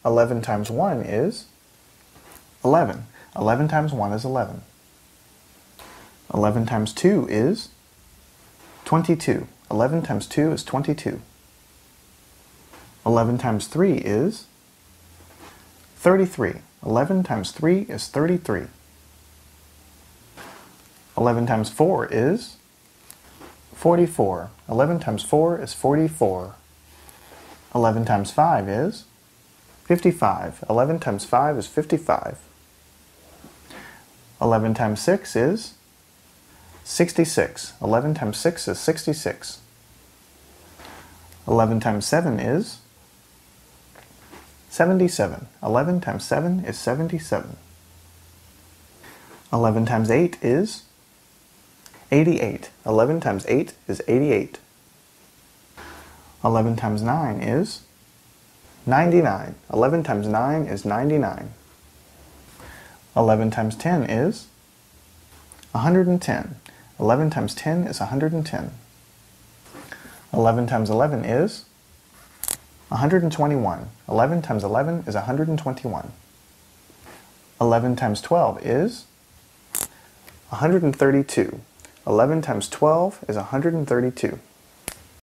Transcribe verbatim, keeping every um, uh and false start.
eleven times one is eleven. eleven times one is eleven. eleven times two is twenty-two. eleven times two is twenty-two. eleven times three is thirty-three. eleven times three is thirty-three. eleven times four is forty-four. eleven times four is forty-four. eleven times five is fifty-five. eleven times five is fifty-five. eleven times six is sixty-six. eleven times six is sixty-six. eleven times seven is seventy-seven. eleven times seven is seventy-seven. eleven times eight is eighty-eight. eleven times eight is eighty-eight. eleven times nine is ninety-nine. eleven times nine is ninety-nine. eleven times ten is one hundred ten. eleven times ten is one hundred ten. eleven times eleven is one hundred twenty-one. eleven times eleven is one hundred twenty-one. eleven times twelve is one hundred thirty-two. eleven times twelve is one hundred thirty-two.